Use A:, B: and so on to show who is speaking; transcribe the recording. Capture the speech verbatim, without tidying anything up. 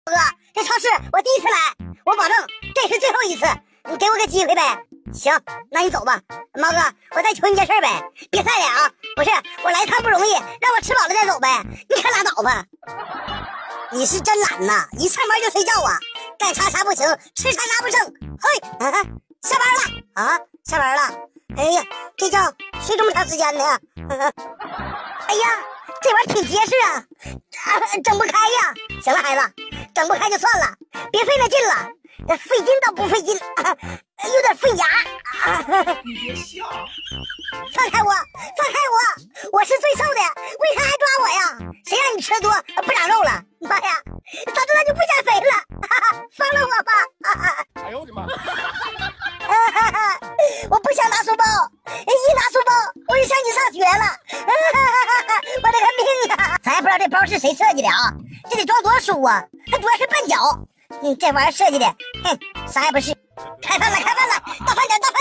A: 哥，这超市我第一次来，我保证这是最后一次，你给我个机会呗。行，那你走吧。毛哥，我再求你件事呗，别再脸啊！不是，我来一趟不容易，让我吃饱了再走呗。你可拉倒吧！你是真懒呐，一上班就睡觉啊，干啥啥不行，吃啥啥不剩。嘿，啊，下班了啊，下班了。哎呀，这觉睡这么长时间呢？啊、哎呀，这玩意儿挺结实啊，啊，整不开呀。行了，孩子，整不开就算了，别费那劲了。费劲倒不费劲，啊、有点费牙。啊、
B: 你别笑！
A: 放开我，放开我！我是最瘦的，为啥还抓我呀？谁让你吃的多不长肉了？妈呀，早知道就不减肥了！哈哈，放了我吧！哈哈，
B: 哎呦我的妈！
A: 哈哈，我不想拿书包，一拿书包我就想起上学了。哈哈，我的个命啊！咱也不知道这包是谁设计的啊？这得装多少书啊？还主要是绊脚。嗯，这玩意儿设计的，哼，啥也不是。开饭了，开饭了，到饭点，到饭。